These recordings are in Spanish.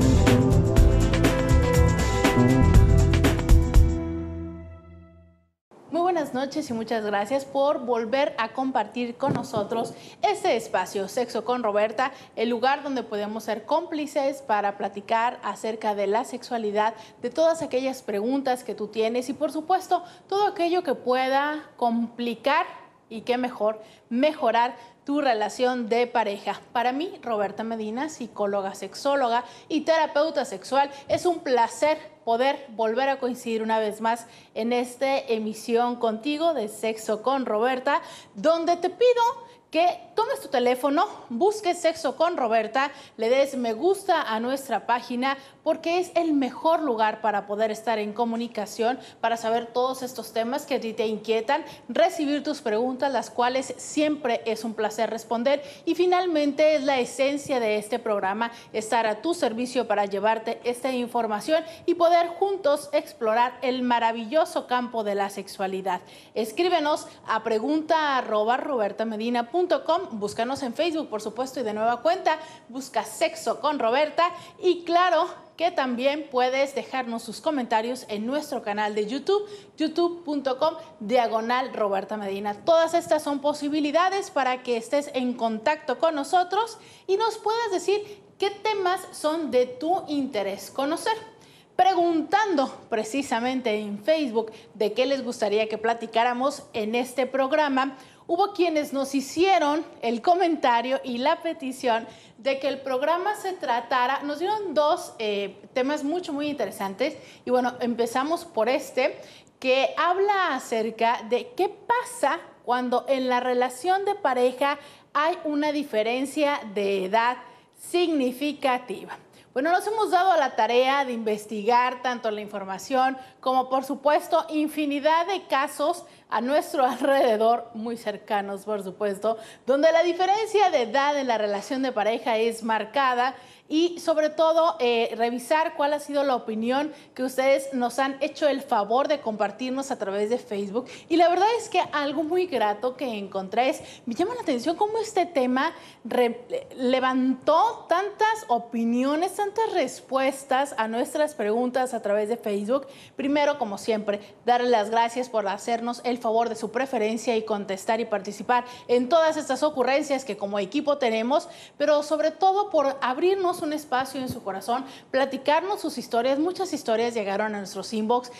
Muy buenas noches y muchas gracias por volver a compartir con nosotros este espacio Sexo con Roberta, el lugar donde podemos ser cómplices para platicar acerca de la sexualidad, de todas aquellas preguntas que tú tienes y por supuesto todo aquello que pueda complicar y qué mejor, mejorar tu relación de pareja. Para mí, Roberta Medina, psicóloga, sexóloga y terapeuta sexual, es un placer poder volver a coincidir una vez más en esta emisión contigo de Sexo con Roberta, donde te pido que tomes tu teléfono, busques Sexo con Roberta, le des me gusta a nuestra página porque es el mejor lugar para poder estar en comunicación, para saber todos estos temas que a ti te inquietan, recibir tus preguntas, las cuales siempre es un placer responder y finalmente es la esencia de este programa, estar a tu servicio para llevarte esta información y poder juntos explorar el maravilloso campo de la sexualidad. Escríbenos a pregunta@robertamedina.com. Búscanos en Facebook, por supuesto, y de nueva cuenta, busca Sexo con Roberta y claro que también puedes dejarnos sus comentarios en nuestro canal de YouTube, youtube.com/Roberta Medina. Todas estas son posibilidades para que estés en contacto con nosotros y nos puedas decir qué temas son de tu interés conocer. Preguntando precisamente en Facebook de qué les gustaría que platicáramos en este programa, hubo quienes nos hicieron el comentario y la petición de que el programa se tratara, nos dieron dos temas muy interesantes y bueno, empezamos por este que habla acerca de qué pasa cuando en la relación de pareja hay una diferencia de edad significativa. Bueno, nos hemos dado a la tarea de investigar tanto la información como, por supuesto, infinidad de casos a nuestro alrededor, muy cercanos, por supuesto, donde la diferencia de edad en la relación de pareja es marcada y, sobre todo, revisar cuál ha sido la opinión que ustedes nos han hecho el favor de compartirnos a través de Facebook. Y la verdad es que algo muy grato que encontré es, me llama la atención cómo este tema levantó tantas opiniones, tantas respuestas a nuestras preguntas a través de Facebook. Primero, como siempre, darle las gracias por hacernos el favor de su preferencia y contestar y participar en todas estas ocurrencias que como equipo tenemos, pero sobre todo por abrirnos un espacio en su corazón, platicarnos sus historias. Muchas historias llegaron a nuestros inbox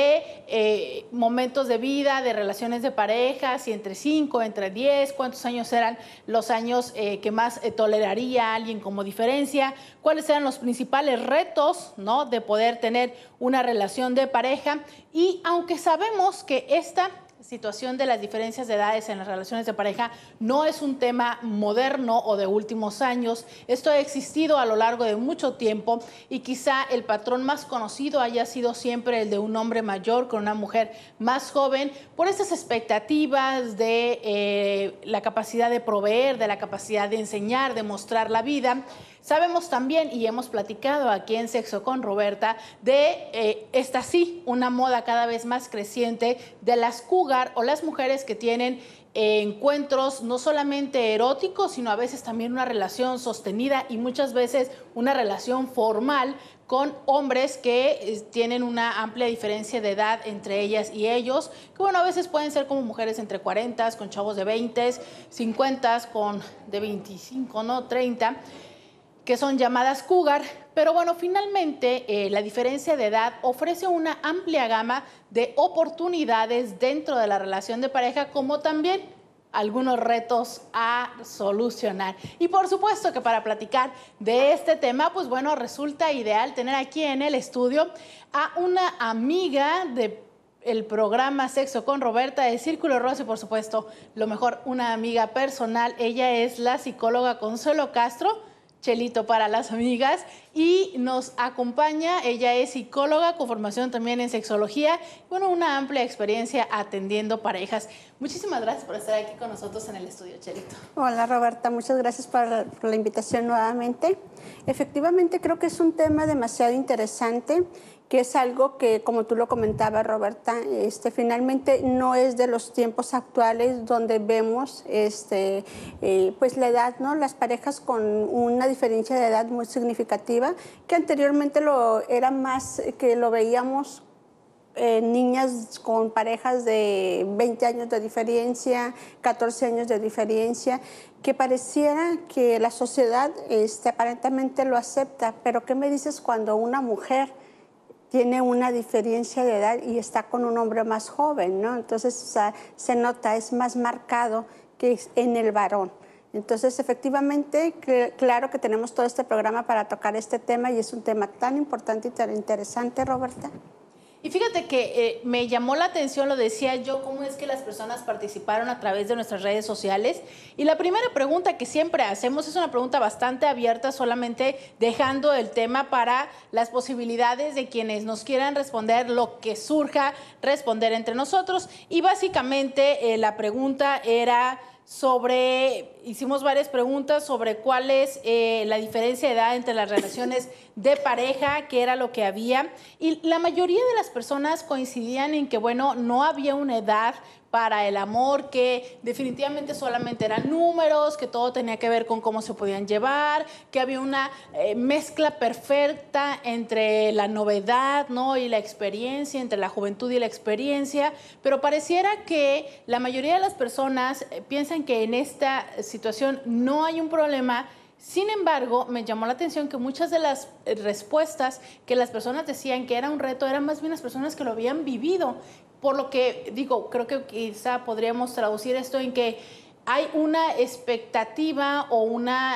de momentos de vida, de relaciones de pareja, si entre 5, entre 10, cuántos años eran los años que más toleraría a alguien como diferencia, cuáles eran los principales retos, ¿no?, de poder tener una relación de pareja. Y aunque sabemos que esta situación de las diferencias de edades en las relaciones de pareja no es un tema moderno o de últimos años, esto ha existido a lo largo de mucho tiempo y quizá el patrón más conocido haya sido siempre el de un hombre mayor con una mujer más joven por esas expectativas de la capacidad de proveer, de la capacidad de enseñar, de mostrar la vida. Sabemos también, y hemos platicado aquí en Sexo con Roberta, de esta sí, una moda cada vez más creciente de las cougar o las mujeres que tienen encuentros no solamente eróticos, sino a veces también una relación sostenida y muchas veces una relación formal con hombres que tienen una amplia diferencia de edad entre ellas y ellos, que bueno, a veces pueden ser como mujeres entre 40, con chavos de 20, 50, con de 25, ¿no?, 30, que son llamadas cougar, pero bueno, finalmente la diferencia de edad ofrece una amplia gama de oportunidades dentro de la relación de pareja, como también algunos retos a solucionar. Y por supuesto que para platicar de este tema, pues bueno, resulta ideal tener aquí en el estudio a una amiga de el programa Sexo con Roberta de Círculo Rosa y por supuesto, lo mejor, una amiga personal. Ella es la psicóloga Consuelo Castro, Chelito para las amigas, y nos acompaña. Ella es psicóloga con formación también en sexología, bueno, una amplia experiencia atendiendo parejas. Muchísimas gracias por estar aquí con nosotros en el estudio, Chelito. Hola Roberta, muchas gracias por la invitación nuevamente. Efectivamente, creo que es un tema demasiado interesante, que es algo que, como tú lo comentabas, Roberta, finalmente no es de los tiempos actuales donde vemos pues la edad, ¿no? Las parejas con una diferencia de edad muy significativa, que anteriormente era más que lo veíamos niñas con parejas de 20 años de diferencia, 14 años de diferencia, que pareciera que la sociedad aparentemente lo acepta, pero ¿qué me dices cuando una mujer tiene una diferencia de edad y está con un hombre más joven, ¿no? Entonces, o sea, se nota, es más marcado que en el varón. Entonces, efectivamente, claro que tenemos todo este programa para tocar este tema y es un tema tan importante y tan interesante, Roberta. Y fíjate que me llamó la atención, lo decía yo, cómo es que las personas participaron a través de nuestras redes sociales. Y la primera pregunta que siempre hacemos es una pregunta bastante abierta, solamente dejando el tema para las posibilidades de quienes nos quieran responder lo que surja, responder entre nosotros. Y básicamente la pregunta era hicimos varias preguntas sobre cuál es la diferencia de edad entre las relaciones de pareja, qué era lo que había. Y la mayoría de las personas coincidían en que, bueno, no había una edad para el amor, que definitivamente solamente eran números, que todo tenía que ver con cómo se podían llevar, que había una mezcla perfecta entre la novedad, ¿no? Y la experiencia, entre la juventud y la experiencia, pero pareciera que la mayoría de las personas piensan que en esta situación no hay un problema. Sin embargo, me llamó la atención que muchas de las respuestas que las personas decían que era un reto eran más bien las personas que lo habían vivido. Por lo que digo, creo que quizá podríamos traducir esto en que hay una expectativa o una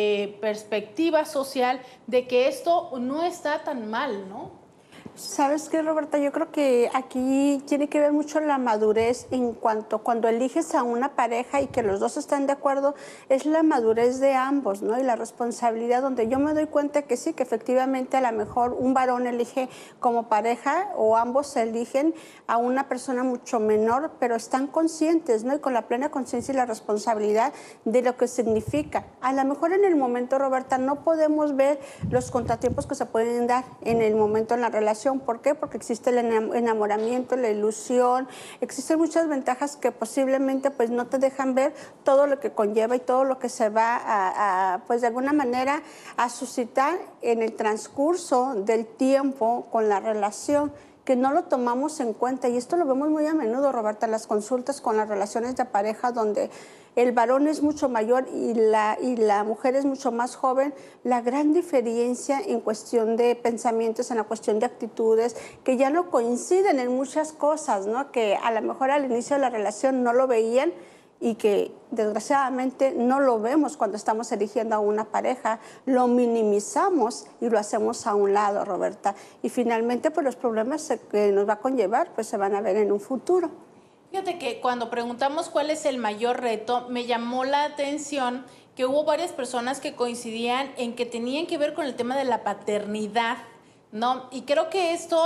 perspectiva social de que esto no está tan mal, ¿no? ¿Sabes qué, Roberta? Yo creo que aquí tiene que ver mucho la madurez en cuanto cuando eliges a una pareja y que los dos están de acuerdo, es la madurez de ambos, ¿no? Y la responsabilidad donde yo me doy cuenta que sí, que efectivamente a lo mejor un varón elige como pareja o ambos eligen a una persona mucho menor, pero están conscientes, ¿no? Y con la plena conciencia y la responsabilidad de lo que significa. A lo mejor en el momento, Roberta, no podemos ver los contratiempos que se pueden dar en el momento en la relación. ¿Por qué? Porque existe el enamoramiento, la ilusión, existen muchas ventajas que posiblemente pues no te dejan ver todo lo que conlleva y todo lo que se va pues de alguna manera a suscitar en el transcurso del tiempo con la relación, que no lo tomamos en cuenta. Y esto lo vemos muy a menudo, Roberta, en las consultas con las relaciones de pareja, donde el varón es mucho mayor y la mujer es mucho más joven. La gran diferencia en cuestión de pensamientos, en la cuestión de actitudes, que ya no coinciden en muchas cosas, ¿no? Que a lo mejor al inicio de la relación no lo veían y que desgraciadamente no lo vemos cuando estamos eligiendo a una pareja, lo minimizamos y lo hacemos a un lado, Roberta. Y finalmente pues los problemas que nos va a conllevar pues se van a ver en un futuro. Fíjate que cuando preguntamos cuál es el mayor reto, me llamó la atención que hubo varias personas que coincidían en que tenían que ver con el tema de la paternidad, ¿no? Y creo que esto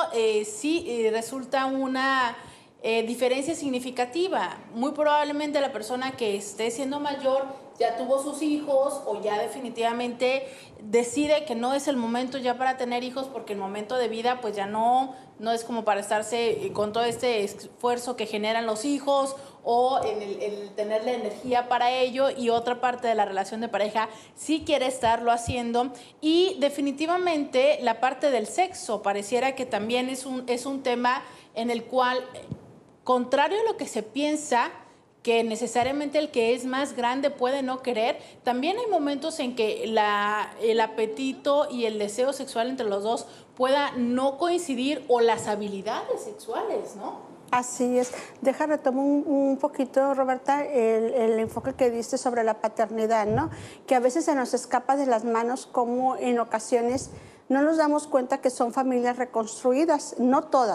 sí resulta una diferencia significativa. Muy probablemente la persona que esté siendo mayor ya tuvo sus hijos o ya definitivamente decide que no es el momento ya para tener hijos, porque el momento de vida pues ya no es como para estarse con todo este esfuerzo que generan los hijos o el tener la energía para ello, y otra parte de la relación de pareja sí quiere estarlo haciendo. Y definitivamente la parte del sexo pareciera que también es un tema en el cual, contrario a lo que se piensa, que necesariamente el que es más grande puede no querer, también hay momentos en que el apetito y el deseo sexual entre los dos pueda no coincidir, o las habilidades sexuales, ¿no? Así es. Retomar un poquito, Roberta, el enfoque que diste sobre la paternidad, ¿no? Que a veces se nos escapa de las manos, como en ocasiones no nos damos cuenta que son familias reconstruidas, no todas.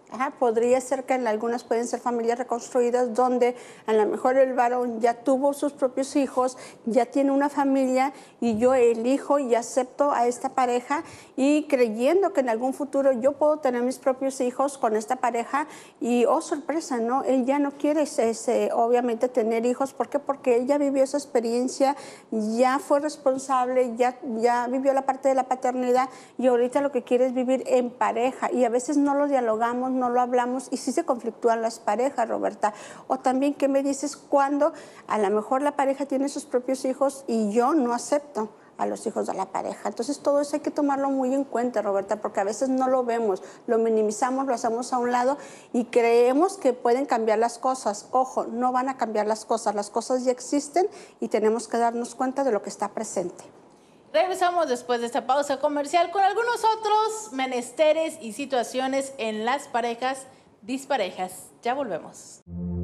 Ajá, podría ser que en algunas pueden ser familias reconstruidas donde a lo mejor el varón ya tuvo sus propios hijos, ya tiene una familia y yo elijo y acepto a esta pareja y creyendo que en algún futuro yo puedo tener mis propios hijos con esta pareja y, oh sorpresa, ¿no? Él ya no quiere obviamente tener hijos. ¿Por qué? Porque él ya vivió esa experiencia, ya fue responsable, ya vivió la parte de la paternidad y ahorita lo que quiere es vivir en pareja y a veces no lo dialogamos, no lo hablamos y sí se conflictúan las parejas, Roberta. O también, ¿qué me dices cuando a lo mejor la pareja tiene sus propios hijos y yo no acepto a los hijos de la pareja? Entonces todo eso hay que tomarlo muy en cuenta, Roberta, porque a veces no lo vemos, lo minimizamos, lo hacemos a un lado y creemos que pueden cambiar las cosas. Ojo, no van a cambiar las cosas ya existen y tenemos que darnos cuenta de lo que está presente. Regresamos después de esta pausa comercial con algunos otros menesteres y situaciones en las parejas disparejas. Ya volvemos.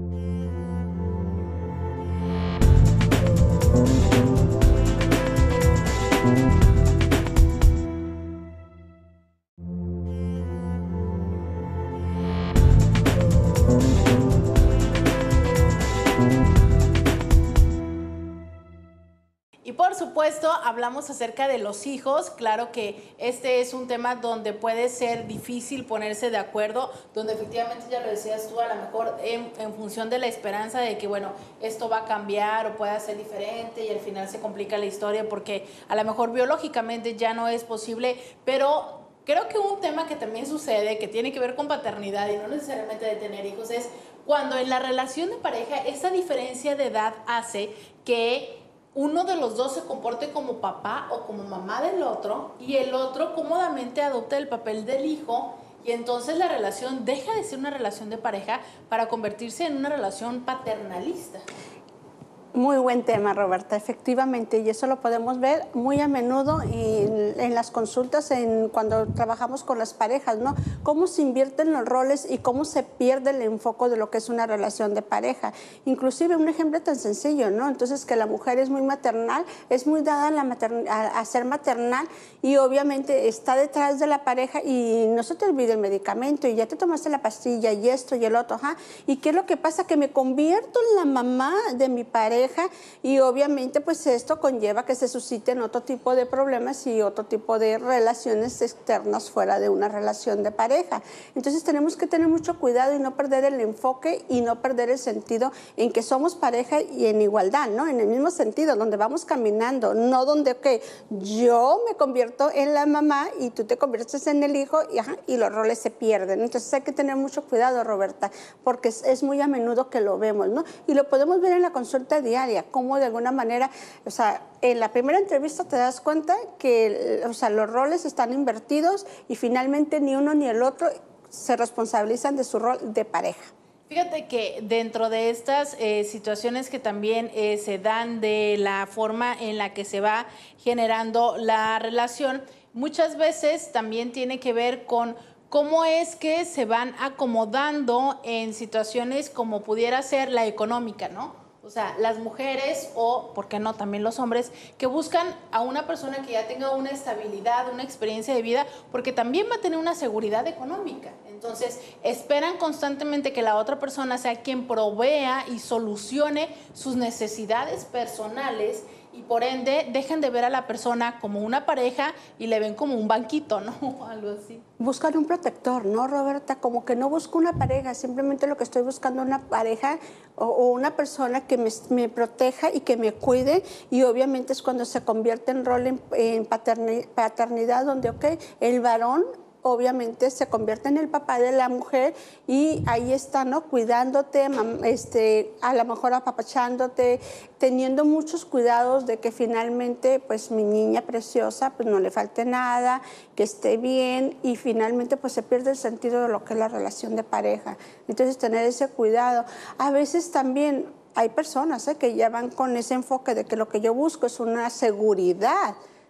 Y por supuesto, hablamos acerca de los hijos. Claro que este es un tema donde puede ser difícil ponerse de acuerdo, donde efectivamente, ya lo decías tú, a lo mejor en función de la esperanza de que, bueno, esto va a cambiar o pueda ser diferente y al final se complica la historia porque a lo mejor biológicamente ya no es posible, pero creo que un tema que también sucede, que tiene que ver con paternidad y no necesariamente de tener hijos, es cuando en la relación de pareja esa diferencia de edad hace que uno de los dos se comporte como papá o como mamá del otro y el otro cómodamente adopta el papel del hijo y entonces la relación deja de ser una relación de pareja para convertirse en una relación paternalista. Muy buen tema, Roberta, efectivamente, y eso lo podemos ver muy a menudo en las consultas, cuando trabajamos con las parejas, ¿no? Cómo se invierten los roles y cómo se pierde el enfoque de lo que es una relación de pareja. Inclusive un ejemplo tan sencillo, ¿no? Entonces, que la mujer es muy maternal, es muy dada a ser maternal y obviamente está detrás de la pareja y no se te olvide el medicamento y ya te tomaste la pastilla y esto y el otro, ajá. ¿Y qué es lo que pasa? Que me convierto en la mamá de mi pareja y obviamente pues esto conlleva que se susciten otro tipo de problemas y otro tipo de relaciones externas fuera de una relación de pareja. Entonces tenemos que tener mucho cuidado y no perder el enfoque y no perder el sentido en que somos pareja y en igualdad, ¿no? En el mismo sentido, donde vamos caminando, no donde yo me convierto en la mamá y tú te conviertes en el hijo y los roles se pierden. Entonces hay que tener mucho cuidado, Roberta, porque es muy a menudo que lo vemos, ¿no? Y lo podemos ver en la consulta diaria, cómo de alguna manera, o sea, en la primera entrevista te das cuenta que, o sea, los roles están invertidos y finalmente ni uno ni el otro se responsabilizan de su rol de pareja. Fíjate que dentro de estas situaciones que también se dan de la forma en la que se va generando la relación, muchas veces también tiene que ver con cómo es que se van acomodando en situaciones como pudiera ser la económica, ¿no? O sea, las mujeres o, ¿por qué no, también los hombres, que buscan a una persona que ya tenga una estabilidad, una experiencia de vida, porque también va a tener una seguridad económica. Entonces, esperan constantemente que la otra persona sea quien provea y solucione sus necesidades personales y por ende dejan de ver a la persona como una pareja y le ven como un banquito, ¿no? Algo así. Buscan un protector, ¿no, Roberta? Como que no busco una pareja, simplemente lo que estoy buscando es una pareja o una persona que me proteja y que me cuide y obviamente es cuando se convierte en rol en paternidad donde, el varón obviamente se convierte en el papá de la mujer y ahí está, ¿no? Cuidándote, a lo mejor apapachándote, teniendo muchos cuidados de que finalmente, pues mi niña preciosa, pues no le falte nada, que esté bien y finalmente pues se pierde el sentido de lo que es la relación de pareja. Entonces tener ese cuidado. A veces también hay personas que ya van con ese enfoque de que lo que yo busco es una seguridad,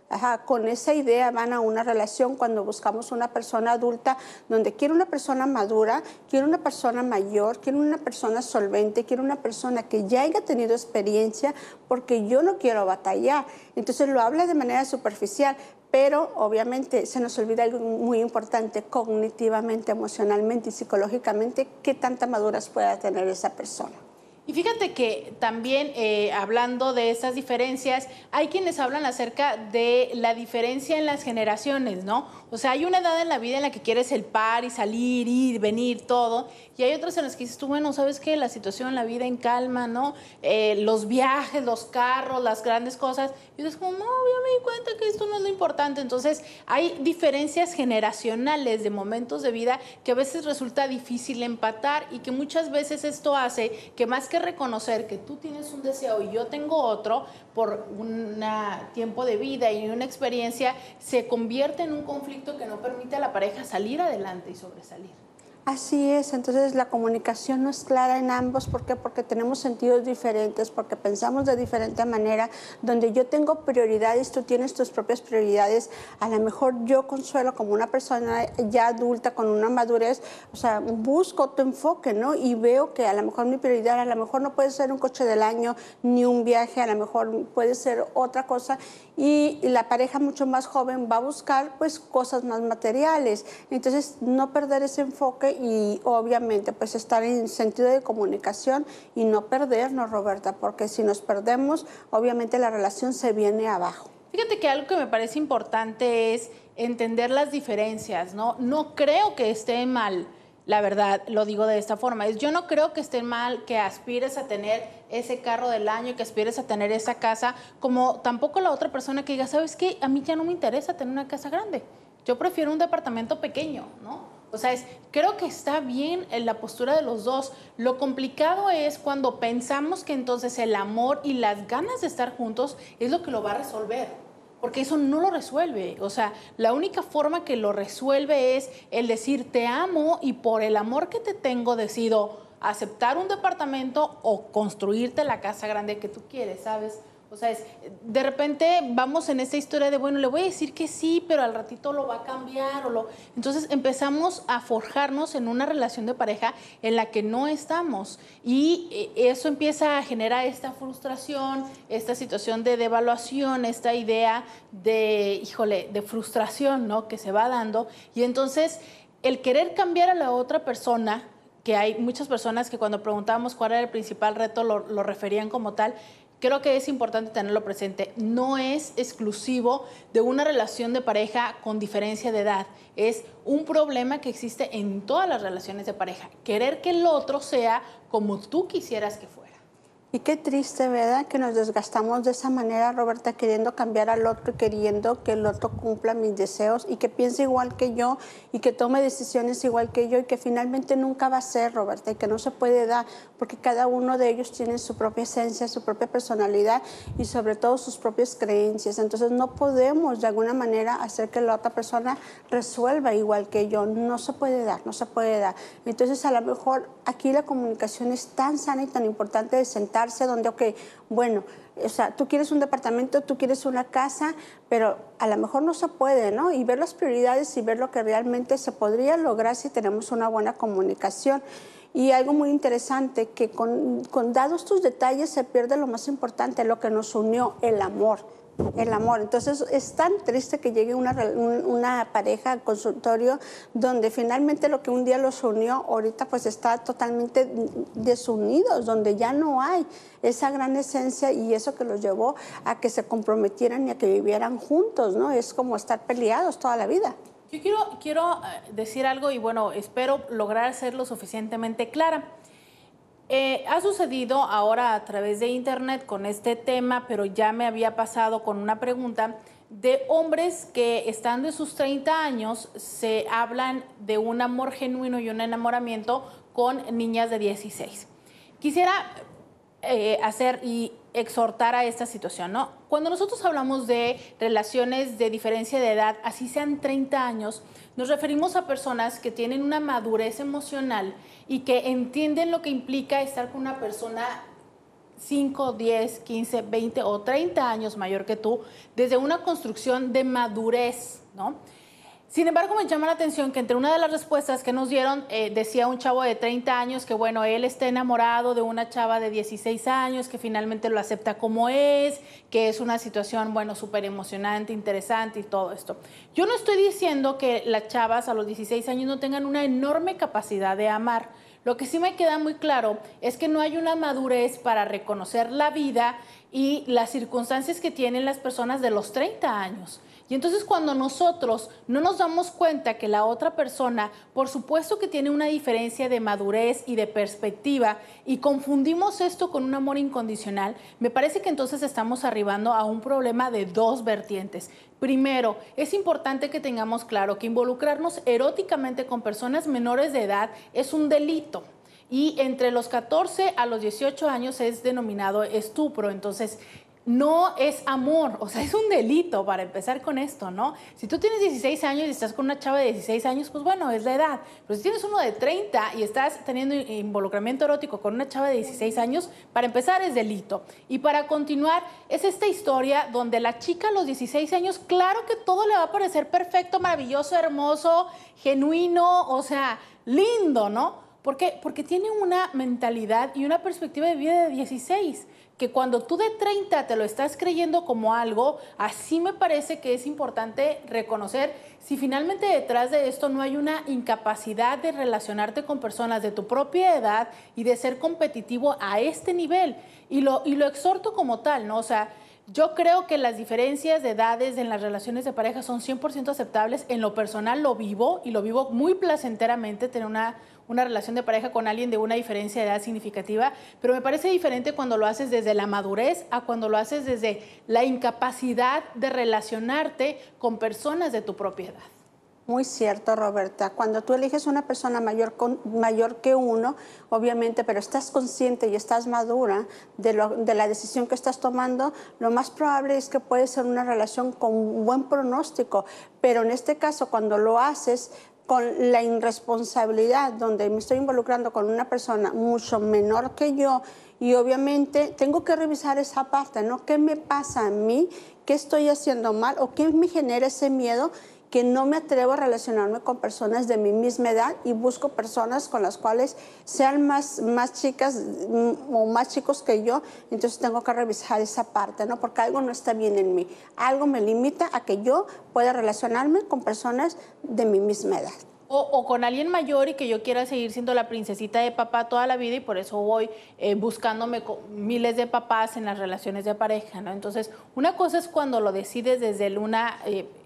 Ajá, con esa idea van a una relación cuando buscamos una persona adulta donde quiero una persona madura, quiero una persona mayor, quiero una persona solvente, quiero una persona que ya haya tenido experiencia porque yo no quiero batallar. Entonces lo habla de manera superficial, pero obviamente se nos olvida algo muy importante, cognitivamente, emocionalmente y psicológicamente, qué tanta madurez pueda tener esa persona. Y fíjate que también hablando de estas diferencias, hay quienes hablan acerca de la diferencia en las generaciones, ¿no? O sea, hay una edad en la vida en la que quieres el par y salir, ir, venir, todo. Y hay otras en las que dices tú, bueno, ¿sabes qué? La situación, la vida en calma, ¿no? Los viajes, los carros, las grandes cosas. Y dices como, no, ya me di cuenta que esto no es lo importante. Entonces, hay diferencias generacionales de momentos de vida que a veces resulta difícil empatar y que muchas veces esto hace que más que reconocer que tú tienes un deseo y yo tengo otro por un tiempo de vida y una experiencia, se convierte en un conflicto que no permite a la pareja salir adelante y sobresalir. Así es, entonces la comunicación no es clara en ambos. ¿Por qué? Porque tenemos sentidos diferentes, porque pensamos de diferente manera, donde yo tengo prioridades, tú tienes tus propias prioridades. A lo mejor yo, Consuelo, como una persona ya adulta, con una madurez, o sea, busco tu enfoque, ¿no? Y veo que a lo mejor mi prioridad, a lo mejor no puede ser un coche del año, ni un viaje, a lo mejor puede ser otra cosa. Y la pareja mucho más joven va a buscar, pues, cosas más materiales. Entonces, no perder ese enfoque y obviamente pues estar en sentido de comunicación y no perdernos, Roberta, porque si nos perdemos, obviamente la relación se viene abajo. Fíjate que algo que me parece importante es entender las diferencias, ¿no? No creo que esté mal, la verdad, lo digo de esta forma, yo no creo que esté mal que aspires a tener ese carro del año y que aspires a tener esa casa, como tampoco la otra persona que diga, ¿sabes qué? A mí ya no me interesa tener una casa grande, yo prefiero un departamento pequeño, ¿no? O sea, creo que está bien en la postura de los dos. Lo complicado es cuando pensamos que entonces el amor y las ganas de estar juntos es lo que lo va a resolver, porque eso no lo resuelve. O sea, la única forma que lo resuelve es el decir te amo y por el amor que te tengo decido aceptar un departamento o construirte la casa grande que tú quieres, ¿sabes? O sea, de repente vamos en esta historia de, bueno, le voy a decir que sí, pero al ratito lo va a cambiar. Entonces empezamos a forjarnos en una relación de pareja en la que no estamos. Y eso empieza a generar esta frustración, esta situación de devaluación, esta idea de, híjole, de frustración, ¿no? Que se va dando. Y entonces el querer cambiar a la otra persona, que hay muchas personas que cuando preguntábamos cuál era el principal reto lo referían como tal. Creo que es importante tenerlo presente. No es exclusivo de una relación de pareja con diferencia de edad. Es un problema que existe en todas las relaciones de pareja. Querer que el otro sea como tú quisieras que fuera. Y qué triste, ¿verdad? Que nos desgastamos de esa manera, Roberta, queriendo cambiar al otro y queriendo que el otro cumpla mis deseos y que piense igual que yo y que tome decisiones igual que yo y que finalmente nunca va a ser, Roberta, y que no se puede dar porque cada uno de ellos tiene su propia esencia, su propia personalidad y sobre todo sus propias creencias. Entonces no podemos de alguna manera hacer que la otra persona resuelva igual que yo. No se puede dar, no se puede dar. Entonces a lo mejor aquí la comunicación es tan sana y tan importante de sentarse donde, ok, bueno, o sea, tú quieres un departamento, tú quieres una casa, pero a lo mejor no se puede, ¿no? Y ver las prioridades y ver lo que realmente se podría lograr si tenemos una buena comunicación. Y algo muy interesante, que con dados tus detalles se pierde lo más importante, lo que nos unió, el amor. El amor. Entonces es tan triste que llegue una pareja al consultorio donde finalmente lo que un día los unió ahorita pues está totalmente desunidos, donde ya no hay esa gran esencia y eso que los llevó a que se comprometieran y a que vivieran juntos, ¿no? Es como estar peleados toda la vida. Yo quiero decir algo y bueno, espero lograr ser lo suficientemente clara. Ha sucedido ahora a través de internet con este tema, pero ya me había pasado con una pregunta de hombres que estando en sus 30 años se hablan de un amor genuino y un enamoramiento con niñas de 16. Quisiera hacer y exhortar a esta situación, ¿no? Cuando nosotros hablamos de relaciones de diferencia de edad, así sean 30 años, nos referimos a personas que tienen una madurez emocional y que entienden lo que implica estar con una persona 5, 10, 15, 20 o 30 años mayor que tú, desde una construcción de madurez, ¿no? Sin embargo, me llama la atención que entre una de las respuestas que nos dieron, decía un chavo de 30 años que, bueno, él está enamorado de una chava de 16 años, que finalmente lo acepta como es, que es una situación, bueno, súper emocionante, interesante y todo esto. Yo no estoy diciendo que las chavas a los 16 años no tengan una enorme capacidad de amar. Lo que sí me queda muy claro es que no hay una madurez para reconocer la vida y las circunstancias que tienen las personas de los 30 años. Y entonces cuando nosotros no nos damos cuenta que la otra persona, por supuesto que tiene una diferencia de madurez y de perspectiva, y confundimos esto con un amor incondicional, me parece que entonces estamos arribando a un problema de dos vertientes. Primero, es importante que tengamos claro que involucrarnos eróticamente con personas menores de edad es un delito. Y entre los 14 a los 18 años es denominado estupro. Entonces, no es amor, o sea, es un delito para empezar con esto, ¿no? Si tú tienes 16 años y estás con una chava de 16 años, pues bueno, es la edad. Pero si tienes uno de 30 y estás teniendo involucramiento erótico con una chava de 16 años, para empezar es delito. Y para continuar, es esta historia donde la chica a los 16 años, claro que todo le va a parecer perfecto, maravilloso, hermoso, genuino, o sea, lindo, ¿no? ¿Por qué? Porque tiene una mentalidad y una perspectiva de vida de 16, que cuando tú de 30 te lo estás creyendo como algo, así me parece que es importante reconocer si finalmente detrás de esto no hay una incapacidad de relacionarte con personas de tu propia edad y de ser competitivo a este nivel. Y lo exhorto como tal, ¿no? O sea, yo creo que las diferencias de edades en las relaciones de pareja son 100% aceptables. En lo personal lo vivo y lo vivo muy placenteramente, tener una relación de pareja con alguien de una diferencia de edad significativa, pero me parece diferente cuando lo haces desde la madurez a cuando lo haces desde la incapacidad de relacionarte con personas de tu propia edad. Muy cierto, Roberta. Cuando tú eliges una persona mayor que uno, obviamente, pero estás consciente y estás madura de la decisión que estás tomando, lo más probable es que puede ser una relación con un buen pronóstico. Pero en este caso, cuando lo haces con la irresponsabilidad, donde me estoy involucrando con una persona mucho menor que yo, y obviamente tengo que revisar esa parte, ¿no? ¿Qué me pasa a mí? ¿Qué estoy haciendo mal? ¿O qué me genera ese miedo? Que no me atrevo a relacionarme con personas de mi misma edad y busco personas con las cuales sean más chicas o más chicos que yo. Entonces tengo que revisar esa parte, ¿no? Porque algo no está bien en mí. Algo me limita a que yo pueda relacionarme con personas de mi misma edad. O con alguien mayor y que yo quiera seguir siendo la princesita de papá toda la vida y por eso voy buscándome miles de papás en las relaciones de pareja, ¿no? Entonces, una cosa es cuando lo decides desde una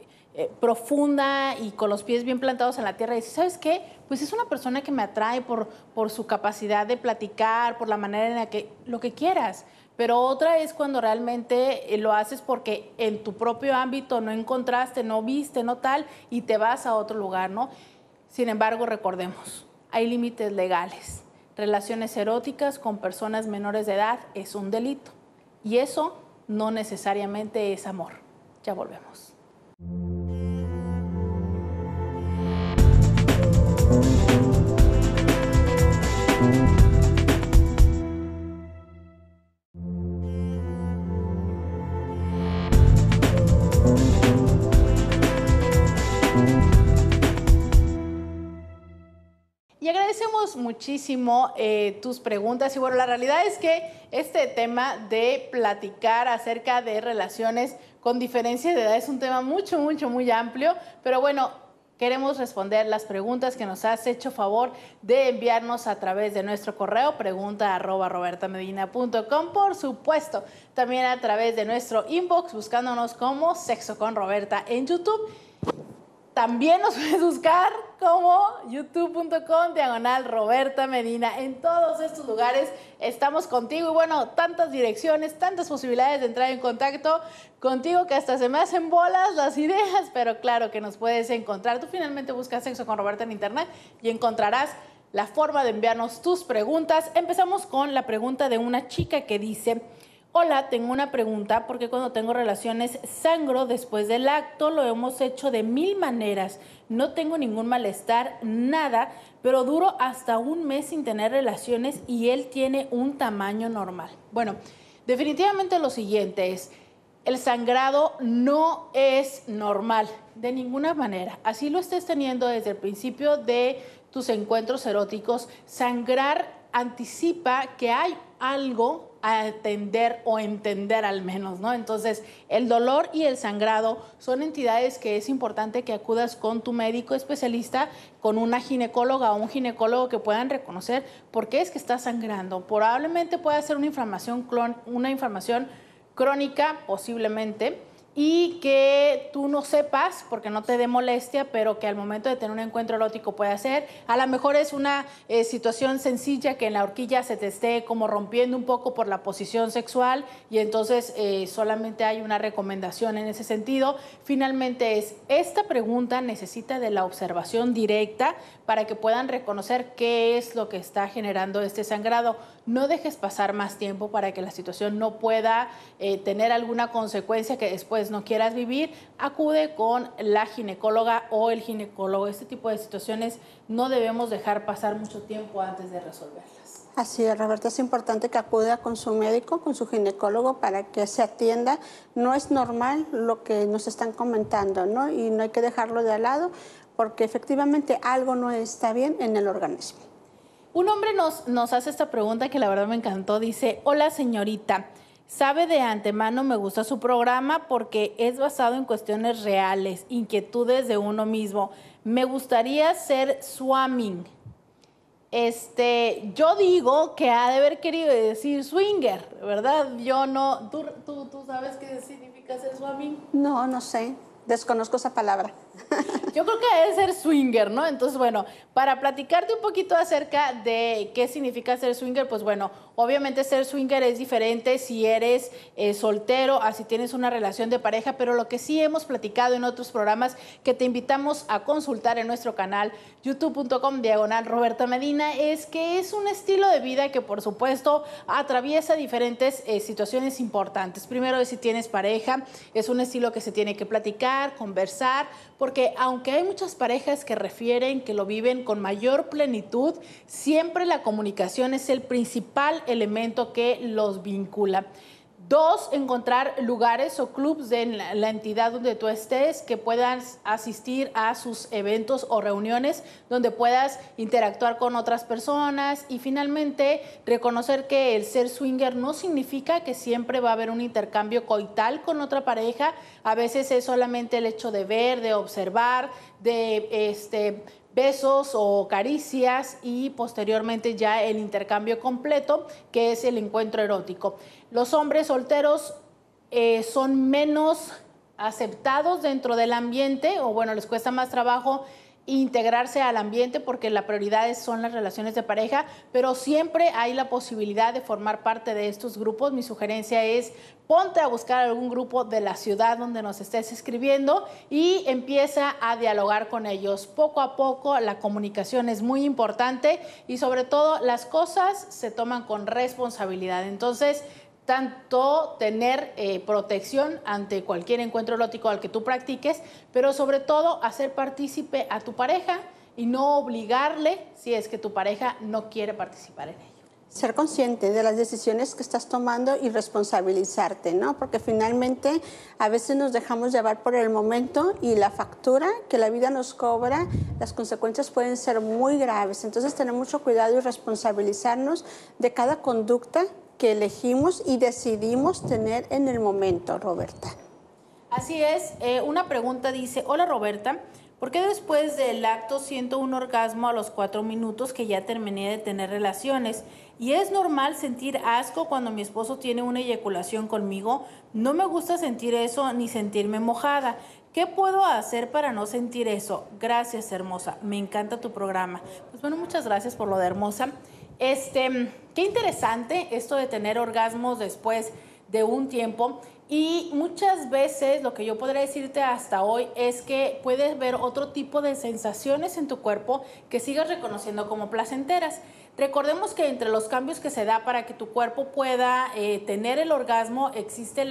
profunda y con los pies bien plantados en la tierra y dices, ¿sabes qué? Pues es una persona que me atrae por su capacidad de platicar, por la manera en la que, lo que quieras. Pero otra es cuando realmente lo haces porque en tu propio ámbito no encontraste, no viste, no tal, y te vas a otro lugar, ¿no? Sin embargo, recordemos, hay límites legales. Relaciones eróticas con personas menores de edad es un delito. Y eso no necesariamente es amor. Ya volvemos. Y agradecemos muchísimo tus preguntas. Y bueno, la realidad es que este tema de platicar acerca de relaciones con diferencias de edad es un tema muy amplio. Pero bueno, queremos responder las preguntas que nos has hecho favor de enviarnos a través de nuestro correo, pregunta@robertamedina.com. Por supuesto, también a través de nuestro inbox, buscándonos como Sexo con Roberta en YouTube. También nos puedes buscar como youtube.com/Roberta Medina. En todos estos lugares estamos contigo y bueno, tantas direcciones, tantas posibilidades de entrar en contacto contigo que hasta se me hacen bolas las ideas, pero claro que nos puedes encontrar. Tú finalmente buscas Sexo con Roberta en internet y encontrarás la forma de enviarnos tus preguntas. Empezamos con la pregunta de una chica que dice: Hola, tengo una pregunta porque cuando tengo relaciones sangro después del acto, lo hemos hecho de 1000 maneras. No tengo ningún malestar, nada, pero duro hasta un mes sin tener relaciones y él tiene un tamaño normal. Bueno, definitivamente lo siguiente es, el sangrado no es normal de ninguna manera. Así lo estés teniendo desde el principio de tus encuentros eróticos. Sangrar anticipa que hay algo a atender o entender al menos, ¿no? Entonces, el dolor y el sangrado son entidades que es importante que acudas con tu médico especialista, con una ginecóloga o un ginecólogo que puedan reconocer por qué es que está sangrando. Probablemente pueda ser una inflamación crónica, posiblemente, y que tú no sepas porque no te dé molestia, pero que al momento de tener un encuentro erótico puede hacer. A lo mejor es una situación sencilla que en la horquilla se te esté como rompiendo un poco por la posición sexual y entonces solamente hay una recomendación en ese sentido. Finalmente esta pregunta necesita de la observación directa para que puedan reconocer qué es lo que está generando este sangrado. No dejes pasar más tiempo para que la situación no pueda tener alguna consecuencia que después no quieras vivir. Acude con la ginecóloga o el ginecólogo. Este tipo de situaciones no debemos dejar pasar mucho tiempo antes de resolverlas. Así es, Roberta, es importante que acuda con su médico, con su ginecólogo para que se atienda. No es normal lo que nos están comentando, ¿no? Y no hay que dejarlo de lado porque efectivamente algo no está bien en el organismo. Un hombre nos hace esta pregunta que la verdad me encantó. Dice, hola señorita, sabe de antemano me gusta su programa porque es basado en cuestiones reales, inquietudes de uno mismo. Me gustaría ser swamming. Yo digo que ha de haber querido decir swinger, ¿verdad? Yo no. ¿Tú sabes qué significa ser swamming? No, no sé. Desconozco esa palabra. Yo creo que debe ser swinger, ¿no? Entonces, bueno, para platicarte un poquito acerca de qué significa ser swinger, pues bueno, obviamente ser swinger es diferente si eres soltero, a si tienes una relación de pareja, pero lo que sí hemos platicado en otros programas que te invitamos a consultar en nuestro canal youtube.com/Roberta Medina es que es un estilo de vida que por supuesto atraviesa diferentes situaciones importantes. Primero, si tienes pareja, es un estilo que se tiene que platicar, conversar, porque aunque hay muchas parejas que refieren que lo viven con mayor plenitud, siempre la comunicación es el principal elemento que los vincula. 2, encontrar lugares o clubs de la entidad donde tú estés que puedas asistir a sus eventos o reuniones donde puedas interactuar con otras personas y finalmente reconocer que el ser swinger no significa que siempre va a haber un intercambio coital con otra pareja. A veces es solamente el hecho de ver, de observar, de besos o caricias y posteriormente ya el intercambio completo, que es el encuentro erótico. Los hombres solteros son menos aceptados dentro del ambiente, o bueno, les cuesta más trabajo integrarse al ambiente porque la prioridad son las relaciones de pareja, pero siempre hay la posibilidad de formar parte de estos grupos. Mi sugerencia es ponte a buscar algún grupo de la ciudad donde nos estés escribiendo y empieza a dialogar con ellos. Poco a poco la comunicación es muy importante y sobre todo las cosas se toman con responsabilidad. Entonces, tanto tener protección ante cualquier encuentro erótico al que tú practiques, pero sobre todo hacer partícipe a tu pareja y no obligarle si es que tu pareja no quiere participar en ello. Ser consciente de las decisiones que estás tomando y responsabilizarte, ¿no? Porque finalmente a veces nos dejamos llevar por el momento y la factura que la vida nos cobra, las consecuencias pueden ser muy graves. Entonces tener mucho cuidado y responsabilizarnos de cada conducta que elegimos y decidimos tener en el momento, Roberta. Así es. Una pregunta dice, hola Roberta, ¿por qué después del acto siento un orgasmo a los 4 minutos que ya terminé de tener relaciones? Y es normal sentir asco cuando mi esposo tiene una eyaculación conmigo. No me gusta sentir eso ni sentirme mojada. ¿Qué puedo hacer para no sentir eso? Gracias, hermosa. Me encanta tu programa. Pues bueno, muchas gracias por lo de hermosa. Qué interesante esto de tener orgasmos después de un tiempo. Y muchas veces lo que yo podría decirte hasta hoy es que puedes ver otro tipo de sensaciones en tu cuerpo que sigas reconociendo como placenteras. Recordemos que entre los cambios que se da para que tu cuerpo pueda tener el orgasmo, existe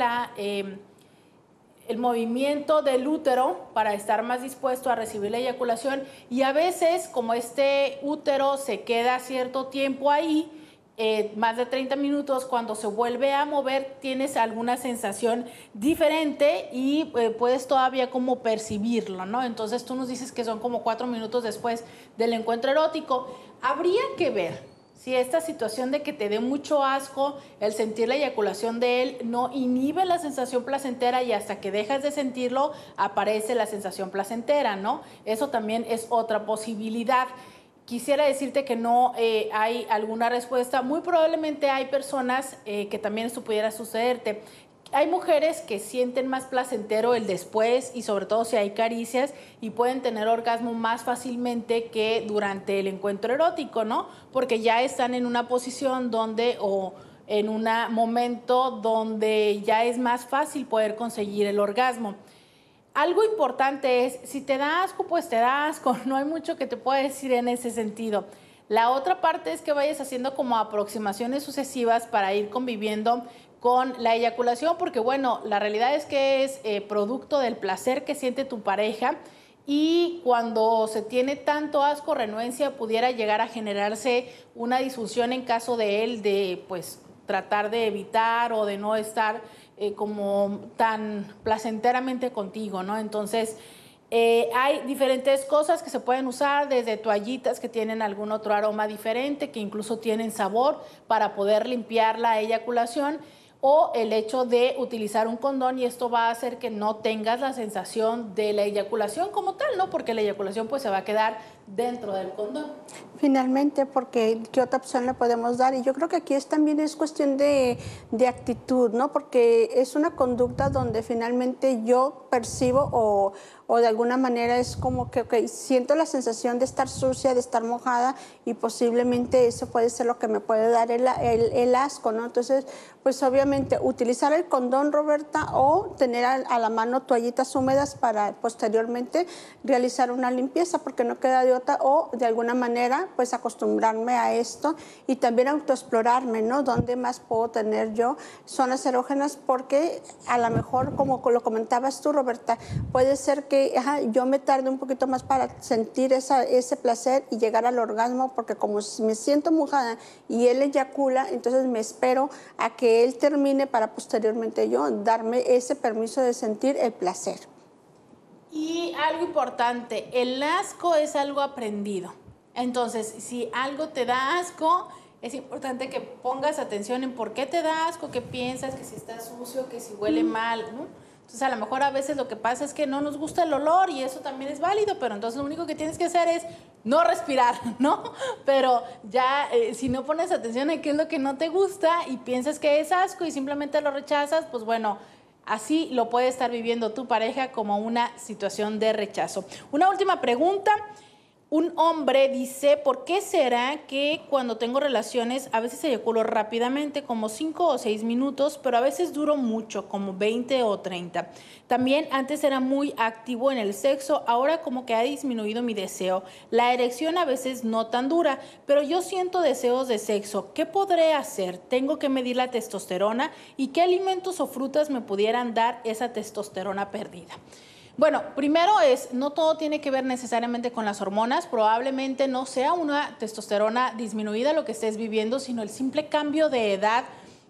el movimiento del útero para estar más dispuesto a recibir la eyaculación, y a veces, como este útero se queda cierto tiempo ahí, más de 30 minutos, cuando se vuelve a mover tienes alguna sensación diferente y puedes todavía como percibirlo, ¿no? Entonces tú nos dices que son como 4 minutos después del encuentro erótico. Habría que ver si esta situación de que te dé mucho asco el sentir la eyaculación de él no inhibe la sensación placentera, y hasta que dejas de sentirlo aparece la sensación placentera, ¿no? Eso también es otra posibilidad. Quisiera decirte que no hay alguna respuesta. Muy probablemente hay personas que también esto pudiera sucederte. Hay mujeres que sienten más placentero el después, y sobre todo si hay caricias, y pueden tener orgasmo más fácilmente que durante el encuentro erótico, ¿no? Porque ya están en una posición donde, o en un momento donde ya es más fácil poder conseguir el orgasmo. Algo importante es, si te da asco, pues te da asco, no hay mucho que te pueda decir en ese sentido. La otra parte es que vayas haciendo como aproximaciones sucesivas para ir conviviendo con la eyaculación, porque bueno, la realidad es que es producto del placer que siente tu pareja, y cuando se tiene tanto asco o renuencia pudiera llegar a generarse una disfunción en caso de él de pues tratar de evitar o de no estar como tan placenteramente contigo, ¿no? Entonces, hay diferentes cosas que se pueden usar, desde toallitas que tienen algún otro aroma diferente, que incluso tienen sabor, para poder limpiar la eyaculación, o el hecho de utilizar un condón, y esto va a hacer que no tengas la sensación de la eyaculación como tal, ¿no? Porque la eyaculación pues se va a quedar dentro del condón. Finalmente, porque ¿qué otra opción le podemos dar? Y yo creo que aquí también es cuestión de actitud, ¿no? Porque es una conducta donde finalmente yo percibo o de alguna manera es como que okay, siento la sensación de estar sucia, de estar mojada, y posiblemente eso puede ser lo que me puede dar el asco, ¿no? Entonces, pues obviamente utilizar el condón, Roberta, o tener a la mano toallitas húmedas para posteriormente realizar una limpieza, porque no queda de otra, o de alguna manera pues acostumbrarme a esto, y también autoexplorarme, ¿no? ¿Dónde más puedo tener yo zonas erógenas? Porque a lo mejor, como lo comentabas tú, Roberta, puede ser que yo me tarde un poquito más para sentir ese placer y llegar al orgasmo, porque como me siento mojada y él eyacula, entonces me espero a que él termine para posteriormente yo darme ese permiso de sentir el placer. Y algo importante, el asco es algo aprendido. Entonces, si algo te da asco, es importante que pongas atención en por qué te da asco, qué piensas, que si está sucio, que si huele mal, ¿no? Entonces, a lo mejor a veces lo que pasa es que no nos gusta el olor, y eso también es válido, pero entonces lo único que tienes que hacer es no respirar, ¿no? Pero ya si no pones atención a qué es lo que no te gusta y piensas que es asco y simplemente lo rechazas, pues bueno, así lo puede estar viviendo tu pareja, como una situación de rechazo. Una última pregunta. Un hombre dice, ¿por qué será que cuando tengo relaciones a veces eyaculo rápidamente, como 5 o 6 minutos, pero a veces duro mucho, como 20 o 30? También antes era muy activo en el sexo, ahora como que ha disminuido mi deseo. La erección a veces no tan dura, pero yo siento deseos de sexo. ¿Qué podré hacer? ¿Tengo que medir la testosterona? ¿Y qué alimentos o frutas me pudieran dar esa testosterona perdida? Bueno, primero no todo tiene que ver necesariamente con las hormonas, probablemente no sea una testosterona disminuida lo que estés viviendo, sino el simple cambio de edad,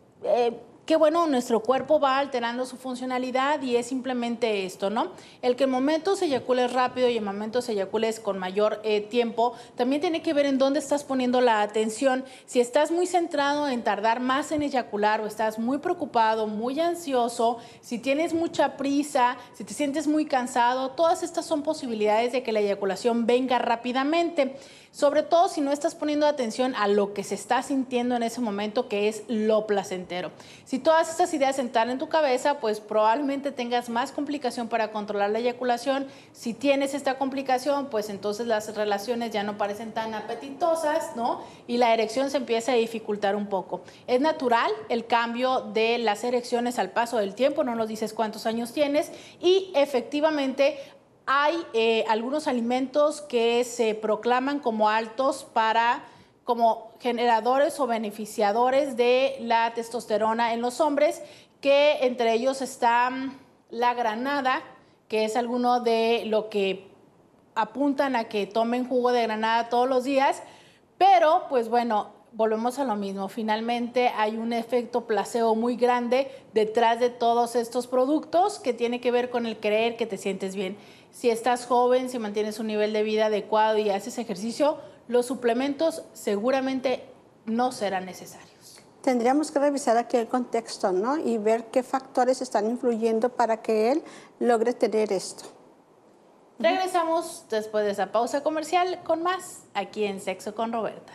que bueno, nuestro cuerpo va alterando su funcionalidad, y es simplemente esto, ¿no? El que en momentos eyacules rápido y en momentos eyacules con mayor tiempo, también tiene que ver en dónde estás poniendo la atención. Si estás muy centrado en tardar más en eyacular, o estás muy preocupado, muy ansioso, si tienes mucha prisa, si te sientes muy cansado, todas estas son posibilidades de que la eyaculación venga rápidamente. Sobre todo si no estás poniendo atención a lo que se está sintiendo en ese momento, que es lo placentero. Si todas estas ideas entran en tu cabeza, pues probablemente tengas más complicación para controlar la eyaculación. Si tienes esta complicación, pues entonces las relaciones ya no parecen tan apetitosas, ¿no? Y la erección se empieza a dificultar un poco. Es natural el cambio de las erecciones al paso del tiempo, no nos dices cuántos años tienes, y efectivamente hay algunos alimentos que se proclaman como altos para como generadores o beneficiadores de la testosterona en los hombres, que entre ellos está la granada, que es alguno de lo que apuntan a que tomen jugo de granada todos los días, pero pues bueno, volvemos a lo mismo. Finalmente hay un efecto placebo muy grande detrás de todos estos productos que tiene que ver con el creer que te sientes bien. Si estás joven, si mantienes un nivel de vida adecuado y haces ejercicio, los suplementos seguramente no serán necesarios. Tendríamos que revisar aquí el contexto, ¿no? Y ver qué factores están influyendo para que él logre tener esto. Regresamos después de esa pausa comercial con más aquí en Sexo con Roberta.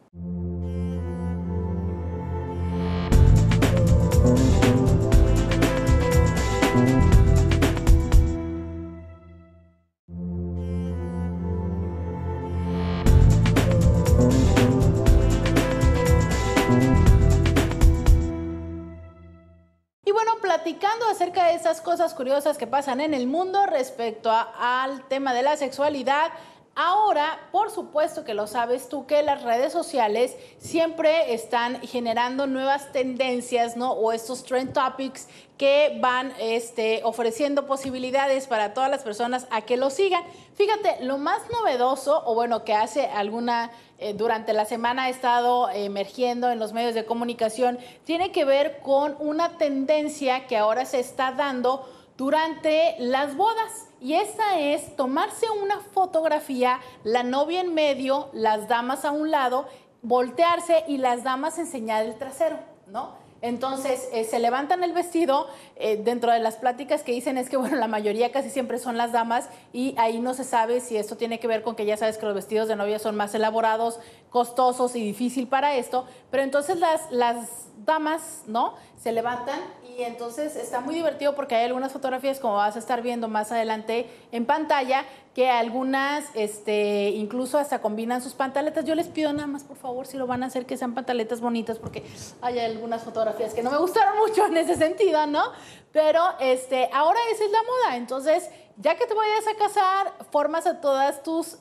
Platicando acerca de esas cosas curiosas que pasan en el mundo respecto al tema de la sexualidad, ahora, por supuesto que lo sabes tú, que las redes sociales siempre están generando nuevas tendencias, ¿no? O estos trend topics que van ofreciendo posibilidades para todas las personas a que lo sigan. Fíjate, lo más novedoso, o bueno, que hace durante la semana ha estado emergiendo en los medios de comunicación, tiene que ver con una tendencia que ahora se está dando durante las bodas. Y esta es tomarse una fotografía, la novia en medio, las damas a un lado, voltearse y las damas enseñar el trasero, ¿no? Entonces, se levantan el vestido, dentro de las pláticas que dicen es que, bueno, la mayoría casi siempre son las damas y ahí no se sabe si esto tiene que ver con que ya sabes que los vestidos de novia son más elaborados, costosos y difícil para esto, pero entonces las damas, ¿no?, se levantan y entonces está muy divertido porque hay algunas fotografías, como vas a estar viendo más adelante en pantalla, que algunas incluso hasta combinan sus pantaletas. Yo les pido nada más, por favor, si lo van a hacer, que sean pantaletas bonitas, porque hay algunas fotografías que no me gustaron mucho en ese sentido, ¿no? Pero ahora esa es la moda. Entonces, ya que te vayas a casar, formas a todas tus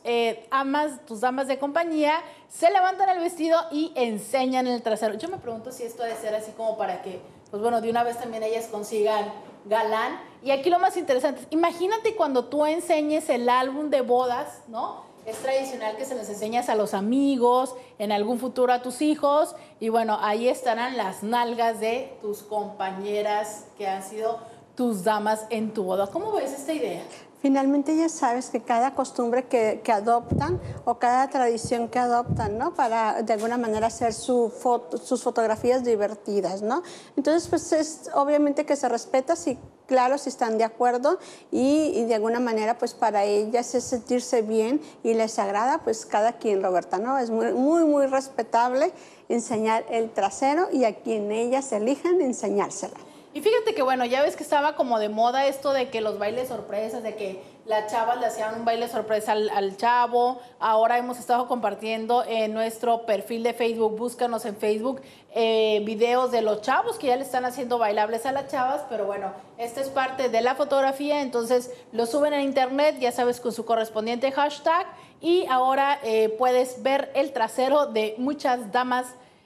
damas de compañía, se levantan el vestido y enseñan el trasero. Yo me pregunto si esto debe ser así como para que, pues bueno, de una vez también ellas consigan galán. Y aquí lo más interesante, imagínate cuando tú enseñes el álbum de bodas, ¿no? Es tradicional que se les enseñas a los amigos, en algún futuro a tus hijos, y bueno, ahí estarán las nalgas de tus compañeras que han sido tus damas en tu boda. ¿Cómo ves esta idea? Finalmente ya sabes que cada costumbre que adoptan o cada tradición que adoptan, ¿no? Para de alguna manera hacer sus fotografías divertidas, ¿no? Entonces, pues es obviamente que se respeta, si claro, si están de acuerdo y de alguna manera, pues para ellas es sentirse bien y les agrada, pues cada quien, Roberta, ¿no? Es muy, muy, muy respetable enseñar el trasero y a quien ellas elijan enseñársela. Y fíjate que, bueno, ya ves que estaba como de moda esto de que los bailes sorpresas, de que las chavas le hacían un baile sorpresa al chavo. Ahora hemos estado compartiendo en nuestro perfil de Facebook, búscanos en Facebook, videos de los chavos que ya le están haciendo bailables a las chavas, pero bueno, esta es parte de la fotografía, entonces lo suben en internet, ya sabes, con su correspondiente hashtag, y ahora puedes ver el trasero de muchas damas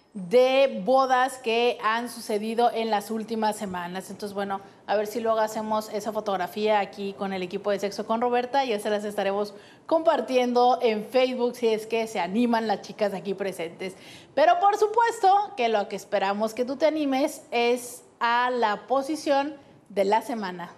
de bodas que han sucedido en las últimas semanas. Entonces, bueno, a ver si luego hacemos esa fotografía aquí con el equipo de Sexo con Roberta y ya se las estaremos compartiendo en Facebook si es que se animan las chicas aquí presentes. Pero por supuesto que lo que esperamos que tú te animes es a la posición de la semana.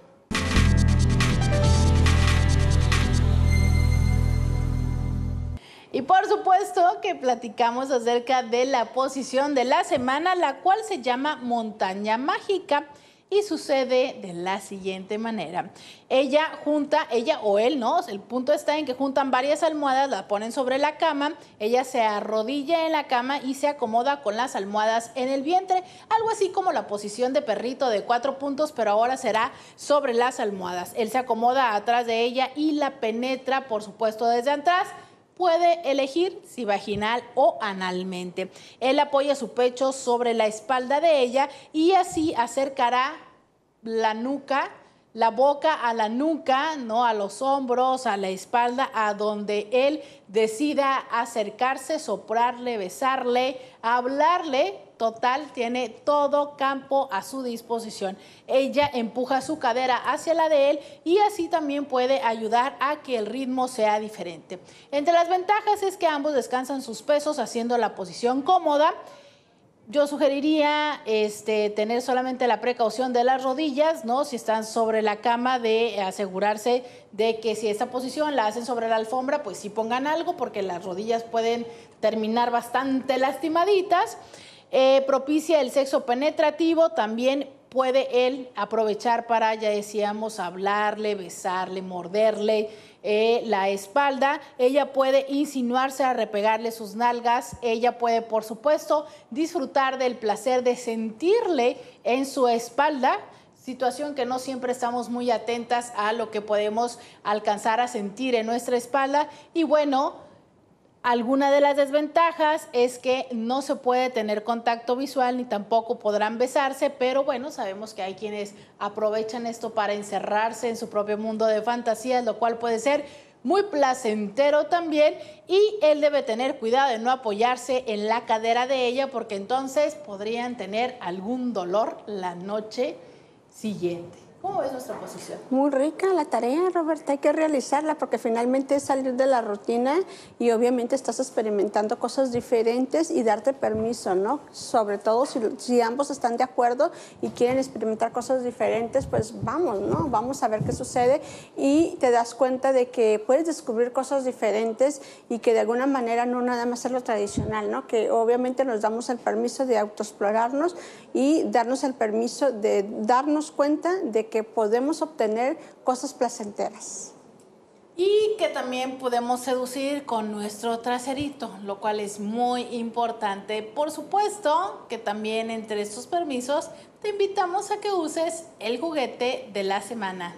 Y por supuesto que platicamos acerca de la posición de la semana, la cual se llama Montaña Mágica y sucede de la siguiente manera. Ella o él, ¿no? El punto está en que juntan varias almohadas, las ponen sobre la cama, ella se arrodilla en la cama y se acomoda con las almohadas en el vientre, algo así como la posición de perrito de 4 puntos, pero ahora será sobre las almohadas. Él se acomoda atrás de ella y la penetra, por supuesto, desde atrás. Puede elegir si vaginal o analmente. Él apoya su pecho sobre la espalda de ella y así acercará la nuca, la boca a la nuca, ¿no? A los hombros, a la espalda, a donde él decida acercarse, soplarle, besarle, hablarle. Total, tiene todo campo a su disposición. Ella empuja su cadera hacia la de él y así también puede ayudar a que el ritmo sea diferente. Entre las ventajas es que ambos descansan sus pesos haciendo la posición cómoda. Yo sugeriría tener solamente la precaución de las rodillas, ¿no? Si están sobre la cama, de asegurarse de que si esta posición la hacen sobre la alfombra, pues sí pongan algo, porque las rodillas pueden terminar bastante lastimaditas. Propicia el sexo penetrativo, también puede él aprovechar para, ya decíamos, hablarle, besarle, morderle la espalda. Ella puede insinuarse a repegarle sus nalgas. Ella puede, por supuesto, disfrutar del placer de sentirle en su espalda, situación que no siempre estamos muy atentas a lo que podemos alcanzar a sentir en nuestra espalda. Y bueno, alguna de las desventajas es que no se puede tener contacto visual ni tampoco podrán besarse, pero bueno, sabemos que hay quienes aprovechan esto para encerrarse en su propio mundo de fantasías, lo cual puede ser muy placentero también, y él debe tener cuidado de no apoyarse en la cadera de ella, porque entonces podrían tener algún dolor la noche siguiente. ¿Cómo ves nuestra posición? Muy rica la tarea, Roberta, hay que realizarla porque finalmente es salir de la rutina y obviamente estás experimentando cosas diferentes y darte permiso, ¿no? Sobre todo si ambos están de acuerdo y quieren experimentar cosas diferentes, pues vamos, ¿no? Vamos a ver qué sucede y te das cuenta de que puedes descubrir cosas diferentes y que de alguna manera no nada más es lo tradicional, ¿no? Que obviamente nos damos el permiso de autoexplorarnos y darnos el permiso de darnos cuenta de que podemos obtener cosas placenteras. Y que también podemos seducir con nuestro traserito, lo cual es muy importante. Por supuesto que también entre estos permisos te invitamos a que uses el juguete de la semana.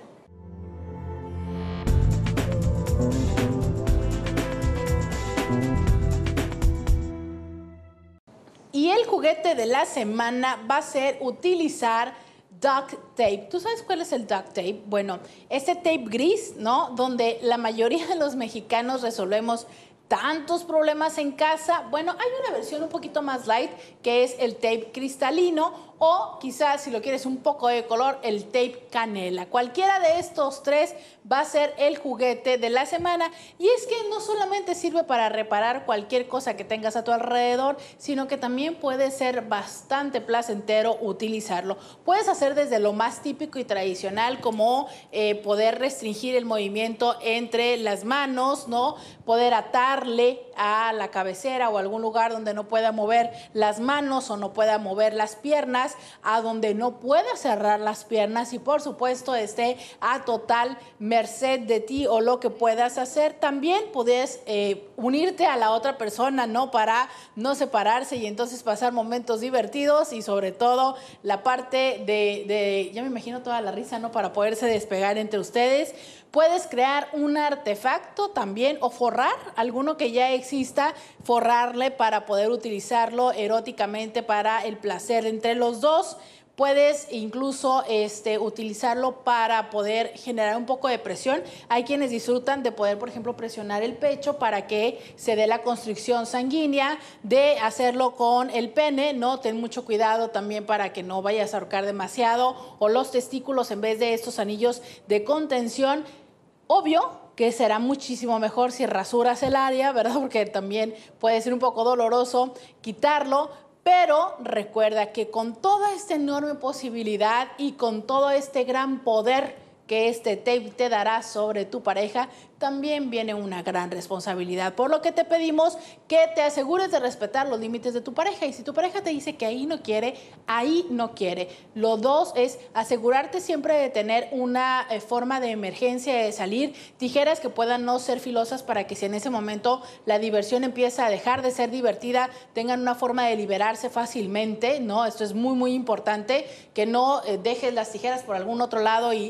Y el juguete de la semana va a ser utilizar duct tape. ¿Tú sabes cuál es el duct tape? Bueno, este tape gris, ¿no? Donde la mayoría de los mexicanos resolvemos tantos problemas en casa. Bueno, hay una versión un poquito más light que es el tape cristalino, o quizás si lo quieres un poco de color, el tape canela. Cualquiera de estos tres va a ser el juguete de la semana, y es que no solamente sirve para reparar cualquier cosa que tengas a tu alrededor, sino que también puede ser bastante placentero utilizarlo. Puedes hacer desde lo más típico y tradicional, como poder restringir el movimiento entre las manos, ¿no? Poder atarle a la cabecera o algún lugar donde no pueda mover las manos o no pueda mover las piernas, a donde no pueda cerrar las piernas, y por supuesto esté a total merced de ti o lo que puedas hacer. También puedes unirte a la otra persona, ¿no? Para no separarse y entonces pasar momentos divertidos, y sobre todo la parte de ya me imagino toda la risa, ¿no? Para poderse despegar entre ustedes. Puedes crear un artefacto también, o forrar alguno que ya exista, forrarle para poder utilizarlo eróticamente para el placer entre los dos. Puedes incluso utilizarlo para poder generar un poco de presión. Hay quienes disfrutan de poder, por ejemplo, presionar el pecho para que se dé la constricción sanguínea, de hacerlo con el pene, ¿no? Ten mucho cuidado también para que no vayas a ahorcar demasiado, o los testículos en vez de estos anillos de contención. Obvio que será muchísimo mejor si rasuras el área, ¿verdad? Porque también puede ser un poco doloroso quitarlo. Pero recuerda que con toda esta enorme posibilidad y con todo este gran poder que este tape te dará sobre tu pareja, también viene una gran responsabilidad, por lo que te pedimos que te asegures de respetar los límites de tu pareja. Y si tu pareja te dice que ahí no quiere, ahí no quiere. Lo dos es asegurarte siempre de tener una forma de emergencia de salir, tijeras que puedan no ser filosas, para que si en ese momento la diversión empieza a dejar de ser divertida, tengan una forma de liberarse fácilmente, ¿no? Esto es muy, muy importante, que no dejes las tijeras por algún otro lado y tu pareja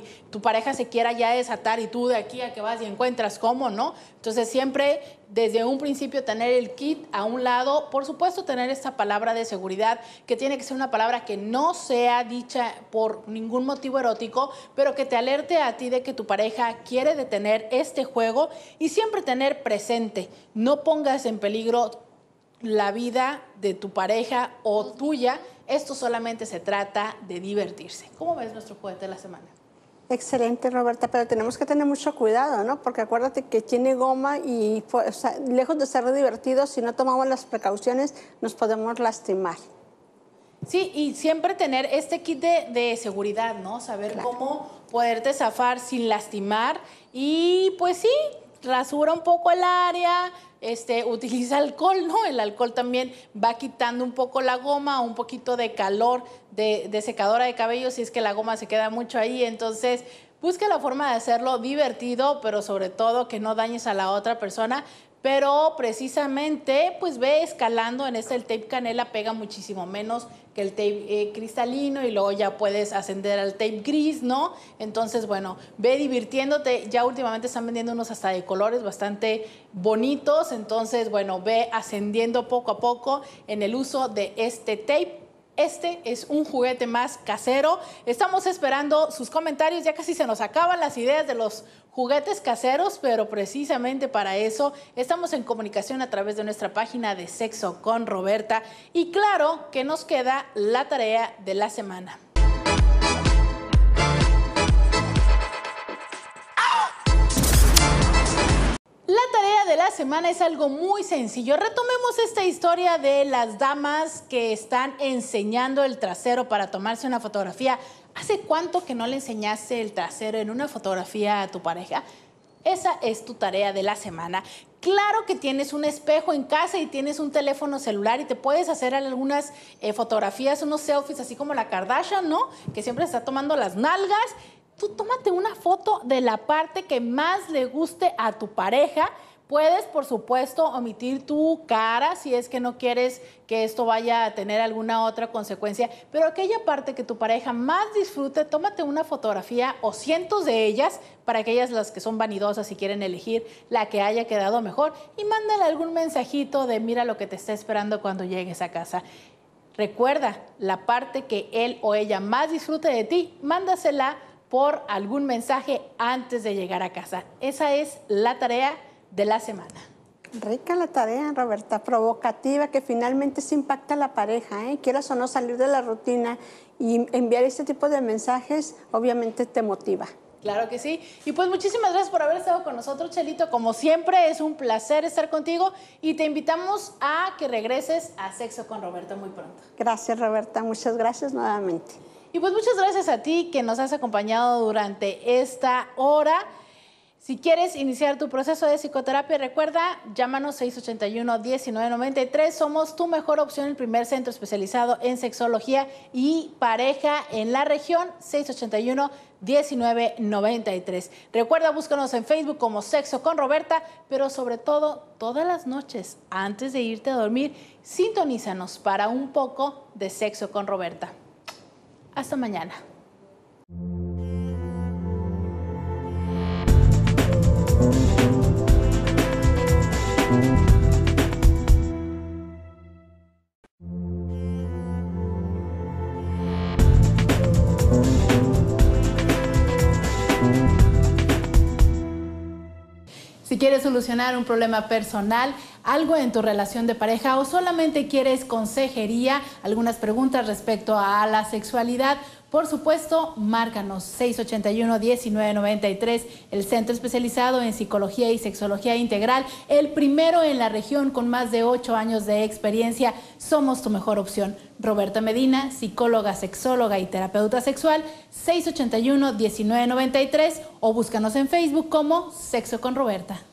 pareja se quiera ya desatar y tú de aquí a que vas y encuentras cómo, ¿no? Entonces siempre desde un principio tener el kit a un lado, por supuesto tener esta palabra de seguridad, que tiene que ser una palabra que no sea dicha por ningún motivo erótico, pero que te alerte a ti de que tu pareja quiere detener este juego, y siempre tener presente, no pongas en peligro la vida de tu pareja o tuya. Esto solamente se trata de divertirse. ¿Cómo ves nuestro juguete de la semana? Excelente, Roberta, pero tenemos que tener mucho cuidado, ¿no? Porque acuérdate que tiene goma y, o sea, lejos de ser divertido, si no tomamos las precauciones, nos podemos lastimar. Sí, y siempre tener este kit de seguridad, ¿no? Saber cómo poderte zafar sin lastimar. Y pues sí, rasura un poco el área, utiliza alcohol, ¿no? El alcohol también va quitando un poco la goma, un poquito de calor de secadora de cabello si es que la goma se queda mucho ahí. Entonces, busca la forma de hacerlo divertido, pero sobre todo que no dañes a la otra persona. Pero precisamente, pues ve escalando. En el tape canela pega muchísimo menos que el tape cristalino, y luego ya puedes ascender al tape gris, ¿no? Entonces, bueno, ve divirtiéndote. Ya últimamente están vendiendo unos hasta de colores bastante bonitos. Entonces, bueno, ve ascendiendo poco a poco en el uso de este tape. Este es un juguete más casero. Estamos esperando sus comentarios. Ya casi se nos acaban las ideas de los juguetes caseros, pero precisamente para eso estamos en comunicación a través de nuestra página de Sexo con Roberta. Y claro que nos queda la tarea de la semana. La tarea de la semana es algo muy sencillo. Retomemos esta historia de las damas que están enseñando el trasero para tomarse una fotografía. ¿Hace cuánto que no le enseñaste el trasero en una fotografía a tu pareja? Esa es tu tarea de la semana. Claro que tienes un espejo en casa y tienes un teléfono celular y te puedes hacer algunas fotografías, unos selfies, así como la Kardashian, ¿no? Que siempre está tomando las nalgas. Tú tómate una foto de la parte que más le guste a tu pareja. Puedes, por supuesto, omitir tu cara si es que no quieres que esto vaya a tener alguna otra consecuencia, pero aquella parte que tu pareja más disfrute, tómate una fotografía o cientos de ellas, para aquellas las que son vanidosas y quieren elegir la que haya quedado mejor, y mándale algún mensajito de mira lo que te está esperando cuando llegues a casa. Recuerda, la parte que él o ella más disfrute de ti, mándasela por algún mensaje antes de llegar a casa. Esa es la tarea de la semana. Rica la tarea, Roberta, provocativa, que finalmente se impacta a la pareja, ¿eh? Quieras o no salir de la rutina y enviar este tipo de mensajes, obviamente te motiva. Claro que sí. Y pues muchísimas gracias por haber estado con nosotros, Chelito. Como siempre, es un placer estar contigo y te invitamos a que regreses a Sexo con Roberta muy pronto. Gracias, Roberta. Muchas gracias nuevamente. Y pues muchas gracias a ti que nos has acompañado durante esta hora. Si quieres iniciar tu proceso de psicoterapia, recuerda, llámanos 681-1993. Somos tu mejor opción, el primer centro especializado en sexología y pareja en la región, 681-1993. Recuerda, búscanos en Facebook como Sexo con Roberta, pero sobre todo, todas las noches, antes de irte a dormir, sintonízanos para un poco de Sexo con Roberta. Hasta mañana. Si quieres solucionar un problema personal, algo en tu relación de pareja o solamente quieres consejería, algunas preguntas respecto a la sexualidad, por supuesto, márcanos 681-1993, el centro especializado en psicología y sexología integral, el primero en la región con más de 8 años de experiencia. Somos tu mejor opción. Roberta Medina, psicóloga, sexóloga y terapeuta sexual, 681-1993 o búscanos en Facebook como Sexo con Roberta.